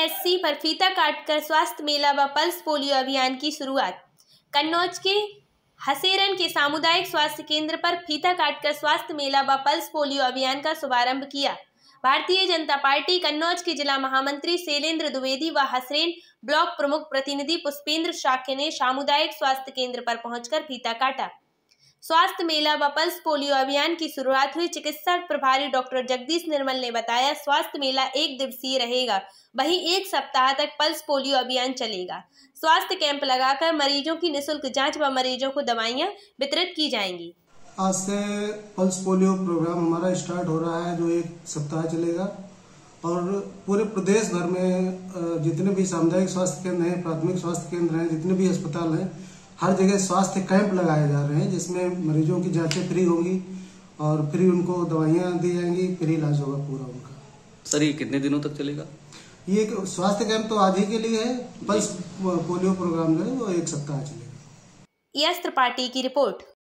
PSC पर फीता काटकर स्वास्थ्य मेला व पल्स पोलियो अभियान की शुरुआत। कन्नौज के हसेरन के सामुदायिक स्वास्थ्य केंद्र पर फीता काटकर स्वास्थ्य मेला व पल्स पोलियो अभियान का शुभारंभ किया। भारतीय जनता पार्टी कन्नौज के जिला महामंत्री शैलेंद्र द्विवेदी व हसरेन ब्लॉक प्रमुख प्रतिनिधि पुष्पेंद्र शाक्य ने सामुदायिक स्वास्थ्य केंद्र पर पहुंचकर फीता काटा। स्वास्थ्य मेला व पल्स पोलियो अभियान की शुरुआत हुई। चिकित्सा प्रभारी डॉक्टर जगदीश निर्मल ने बताया, स्वास्थ्य मेला 1 दिवसीय रहेगा, वहीं 1 सप्ताह तक पल्स पोलियो अभियान चलेगा। स्वास्थ्य कैंप लगाकर मरीजों की निःशुल्क जांच व मरीजों को दवाइयां वितरित की जाएंगी। आज से पल्स पोलियो प्रोग्राम हमारा स्टार्ट हो रहा है, जो 1 सप्ताह चलेगा और पूरे प्रदेश भर में जितने भी सामुदायिक स्वास्थ्य केंद्र हैं, प्राथमिक स्वास्थ्य केंद्र हैं, जितने भी अस्पताल हैं, हर जगह स्वास्थ्य कैंप लगाए जा रहे हैं, जिसमें मरीजों की जांचें फ्री होंगी और फ्री उनको दवाइयां दी जाएंगी, फ्री इलाज होगा पूरा उनका। सर, ये कितने दिनों तक चलेगा? ये स्वास्थ्य कैंप तो आज ही के लिए है, पल्स पोलियो प्रोग्राम जो है वो 1 सप्ताह चलेगा। यश त्रिपाठी की रिपोर्ट।